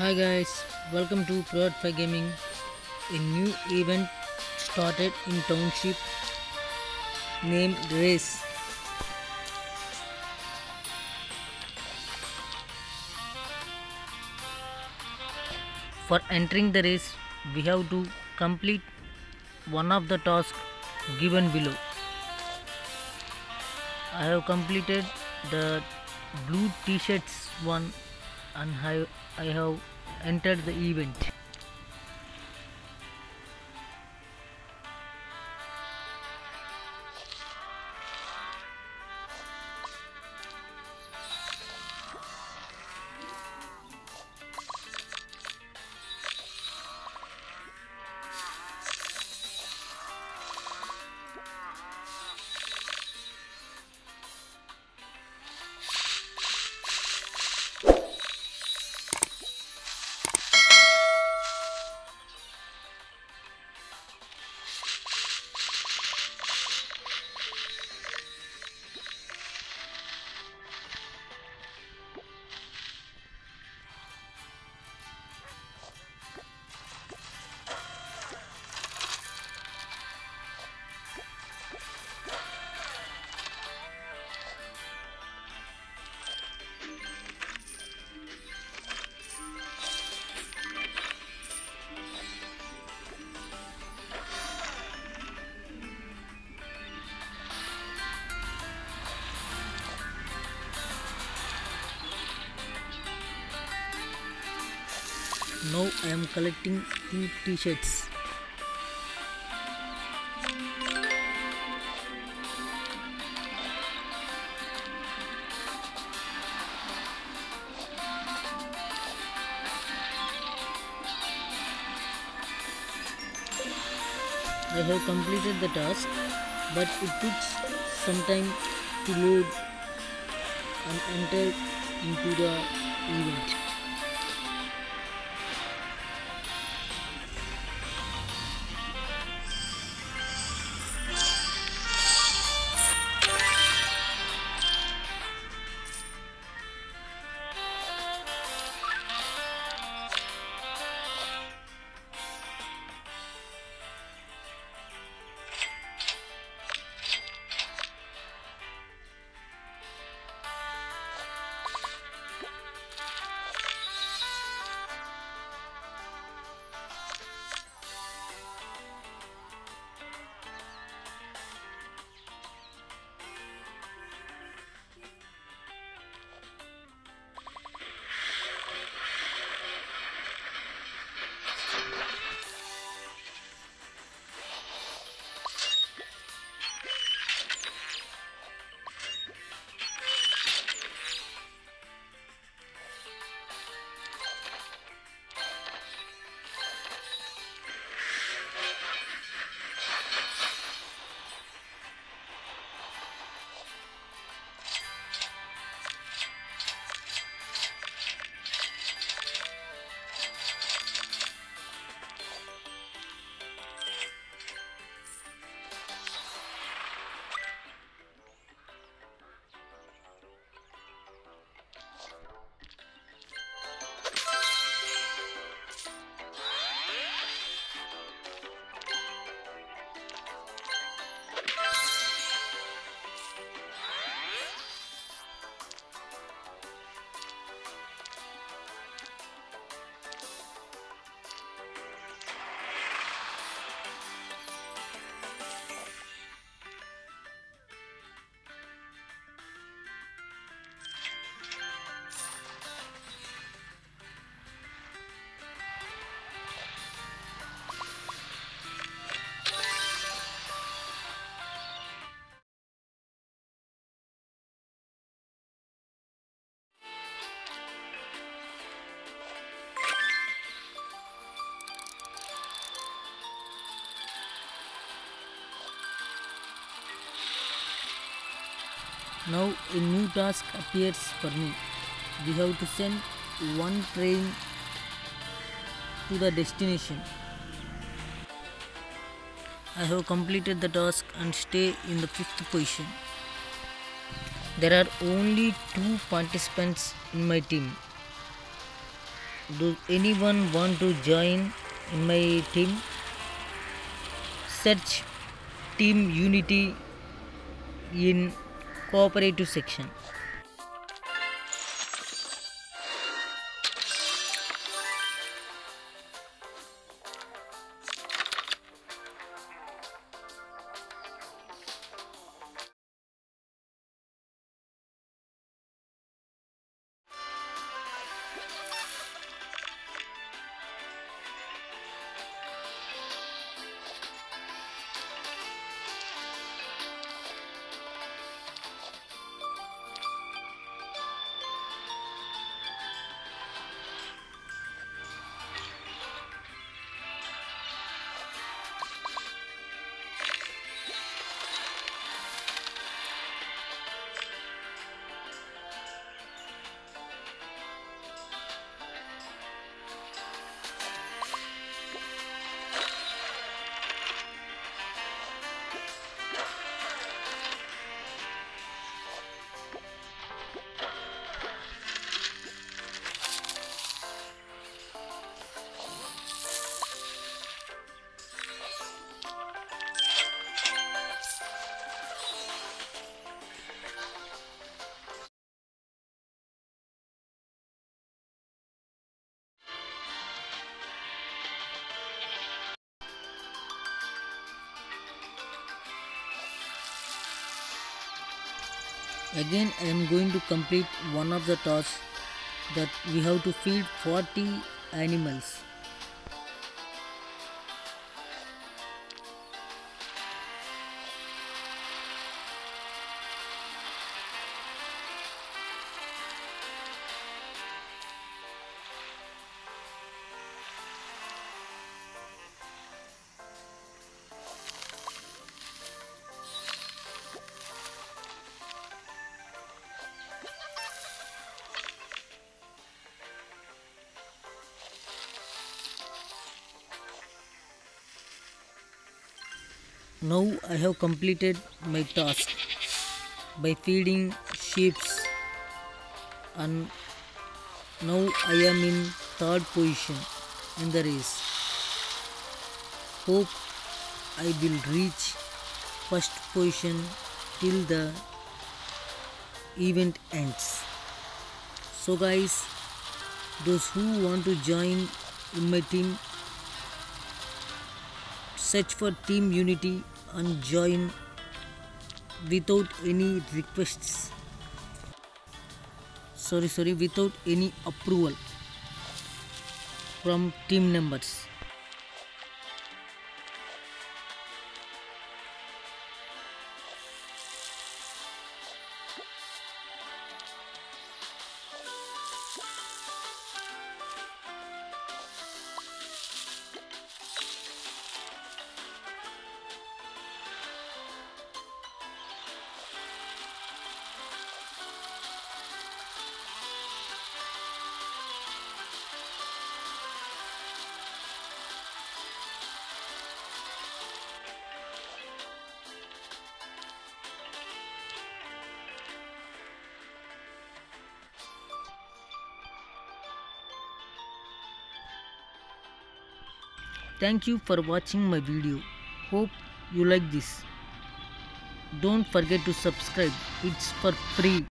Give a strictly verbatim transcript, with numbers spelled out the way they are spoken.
Hi guys, welcome to Pro five Gaming. A new event started in Township named Race. For entering the race, we have to complete one of the tasks given below. I have completed the blue t-shirts one and I I have entered the event. Now I am collecting two t-shirts. I have completed the task, but it took some time to load and enter into the event. Now a new task appears for me. We have to send one train to the destination. I have completed the task and stay in the fifth position. There are only two participants in my team. Does anyone want to join in my team? Search Team Unity in cooperative section. Again, I am going to complete one of the tasks that we have to feed forty animals. Now I have completed my task by feeding sheep, and now I am in third position in the race. Hope I will reach first position till the event ends. So guys, those who want to join in my team, search for Team Unity and join without any requests. Sorry, sorry, without any approval from team members. Thank you for watching my video. Hope you like this. Don't forget to subscribe. It's for free.